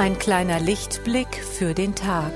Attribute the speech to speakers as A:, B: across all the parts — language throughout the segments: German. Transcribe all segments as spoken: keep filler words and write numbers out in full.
A: Ein kleiner Lichtblick für den Tag.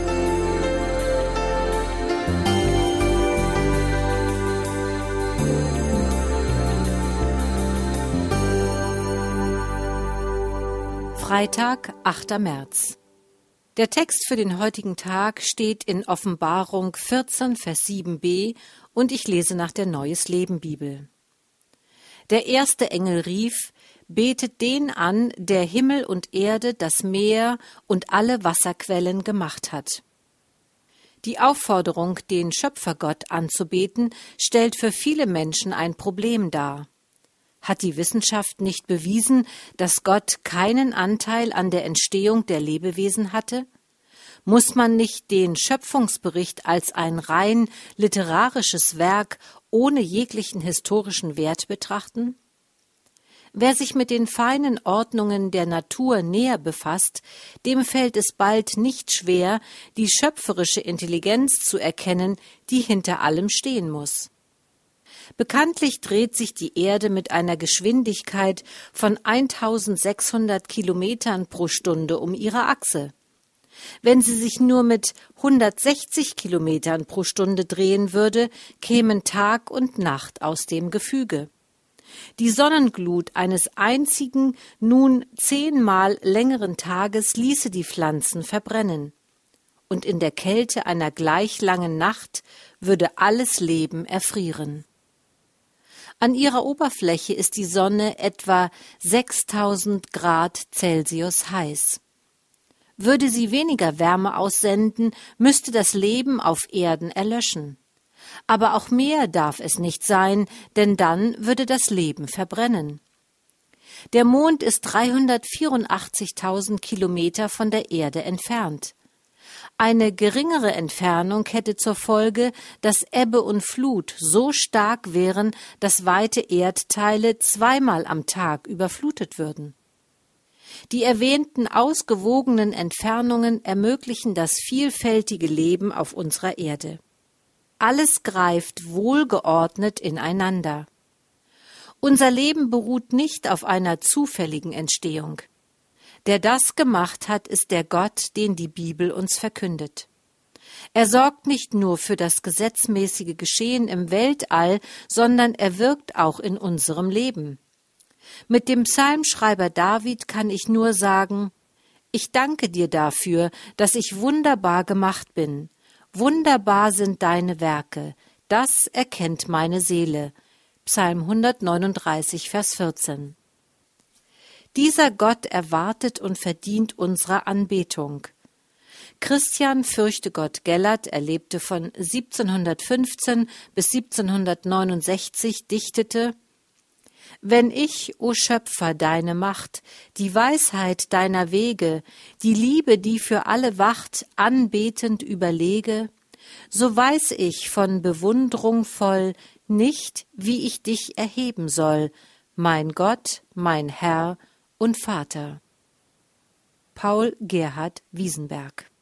A: Freitag, achter März. Der Text für den heutigen Tag steht in Offenbarung vierzehn, Vers sieben b und ich lese nach der Neues Leben Bibel. Der erste Engel rief: Betet den an, der Himmel und Erde, das Meer und alle Wasserquellen gemacht hat. Die Aufforderung, den Schöpfergott anzubeten, stellt für viele Menschen ein Problem dar. Hat die Wissenschaft nicht bewiesen, dass Gott keinen Anteil an der Entstehung der Lebewesen hatte? Muss man nicht den Schöpfungsbericht als ein rein literarisches Werk ohne jeglichen historischen Wert betrachten? Wer sich mit den feinen Ordnungen der Natur näher befasst, dem fällt es bald nicht schwer, die schöpferische Intelligenz zu erkennen, die hinter allem stehen muss. Bekanntlich dreht sich die Erde mit einer Geschwindigkeit von eintausendsechshundert Kilometern pro Stunde um ihre Achse. Wenn sie sich nur mit hundertsechzig Kilometern pro Stunde drehen würde, kämen Tag und Nacht aus dem Gefüge. Die Sonnenglut eines einzigen, nun zehnmal längeren Tages ließe die Pflanzen verbrennen. Und in der Kälte einer gleich langen Nacht würde alles Leben erfrieren. An ihrer Oberfläche ist die Sonne etwa sechstausend Grad Celsius heiß. Würde sie weniger Wärme aussenden, müsste das Leben auf Erden erlöschen. Aber auch mehr darf es nicht sein, denn dann würde das Leben verbrennen. Der Mond ist dreihundertvierundachtzigtausend Kilometer von der Erde entfernt. Eine geringere Entfernung hätte zur Folge, dass Ebbe und Flut so stark wären, dass weite Erdteile zweimal am Tag überflutet würden. Die erwähnten ausgewogenen Entfernungen ermöglichen das vielfältige Leben auf unserer Erde. Alles greift wohlgeordnet ineinander. Unser Leben beruht nicht auf einer zufälligen Entstehung. Der das gemacht hat, ist der Gott, den die Bibel uns verkündet. Er sorgt nicht nur für das gesetzmäßige Geschehen im Weltall, sondern er wirkt auch in unserem Leben. Mit dem Psalmschreiber David kann ich nur sagen: Ich danke dir dafür, dass ich wunderbar gemacht bin. Wunderbar sind deine Werke, das erkennt meine Seele. Psalm hundertneununddreißig, Vers vierzehn. Dieser Gott erwartet und verdient unsere Anbetung. Christian Fürchtegott-Gellert erlebte von siebzehnhundertfünfzehn bis siebzehnhundertneunundsechzig, dichtete: Wenn ich, o Schöpfer, deine Macht, die Weisheit deiner Wege, die Liebe, die für alle wacht, anbetend überlege, so weiß ich von Bewundrung voll nicht, wie ich dich erheben soll, mein Gott, mein Herr und Vater. Paul Gerhard Wiesenberg.